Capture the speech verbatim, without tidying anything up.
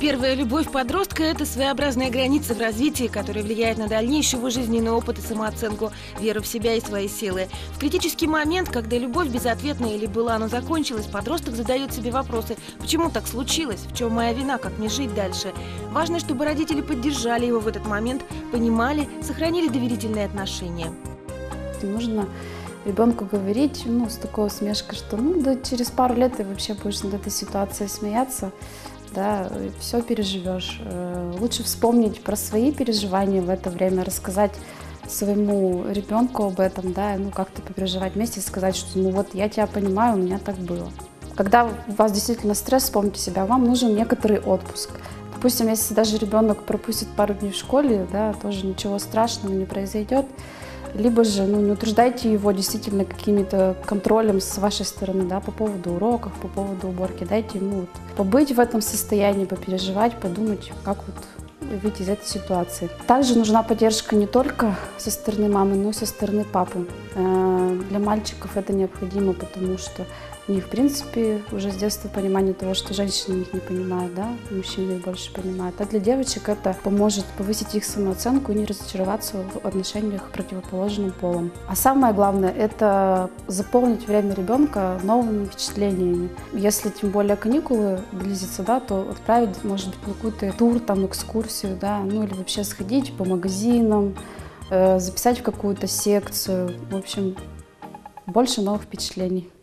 Первая любовь подростка – это своеобразная граница в развитии, которая влияет на дальнейший его жизненный опыт и самооценку, веру в себя и свои силы. В критический момент, когда любовь безответная или была, но закончилась, подросток задает себе вопросы: почему так случилось, в чем моя вина, как мне жить дальше. Важно, чтобы родители поддержали его в этот момент, понимали, сохранили доверительные отношения. Нужно ребенку говорить, ну, с такой усмешкой, что ну, да, через пару лет ты вообще будешь над этой ситуацией смеяться, да, все переживешь. Лучше вспомнить про свои переживания в это время, рассказать своему ребенку об этом, да, ну, как-то попереживать вместе, сказать, что ну вот я тебя понимаю, у меня так было. Когда у вас действительно стресс, вспомните себя, вам нужен некоторый отпуск. Допустим, если даже ребенок пропустит пару дней в школе, да, тоже ничего страшного не произойдет. Либо же ну, не утруждайте его действительно каким-то контролем с вашей стороны, да, по поводу уроков, по поводу уборки. Дайте ему вот побыть в этом состоянии, попереживать, подумать, как вот выйти из этой ситуации. Также нужна поддержка не только со стороны мамы, но и со стороны папы. Для мальчиков это необходимо, потому что у них, в принципе, уже с детства понимание того, что женщины их не понимают, да, мужчины их больше понимают. А для девочек это поможет повысить их самооценку и не разочароваться в отношениях к противоположным полам. А самое главное – это заполнить время ребенка новыми впечатлениями. Если тем более каникулы близятся, да, то отправить, может быть, какой-то тур, там, экскурсию, да, ну или вообще сходить по магазинам, э, записать в какую-то секцию. В общем, больше новых впечатлений.